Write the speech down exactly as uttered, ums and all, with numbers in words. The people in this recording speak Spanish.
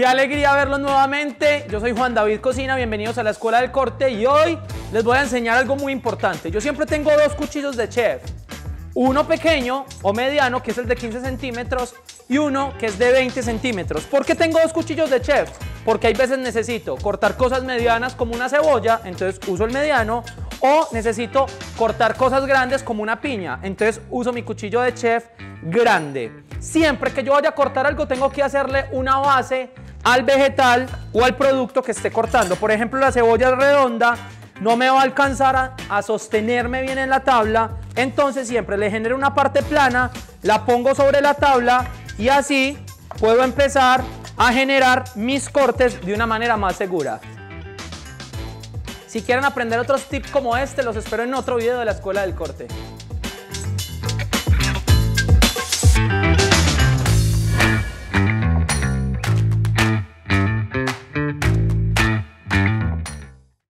alegría verlos nuevamente. Yo soy Juan David Cocina, bienvenidos a la Escuela del Corte y hoy les voy a enseñar algo muy importante. Yo siempre tengo dos cuchillos de chef, uno pequeño o mediano, que es el de quince centímetros, y uno que es de veinte centímetros. ¿Por qué tengo dos cuchillos de chef? Porque hay veces necesito cortar cosas medianas como una cebolla, entonces uso el mediano, o necesito cortar cosas grandes como una piña, entonces uso mi cuchillo de chef grande. Siempre que yo vaya a cortar algo tengo que hacerle una base al vegetal o al producto que esté cortando. Por ejemplo, la cebolla es redonda, no me va a alcanzar a, a sostenerme bien en la tabla, entonces siempre le genero una parte plana, la pongo sobre la tabla y así puedo empezar a generar mis cortes de una manera más segura. Si quieren aprender otros tips como este, los espero en otro video de la Escuela del Corte.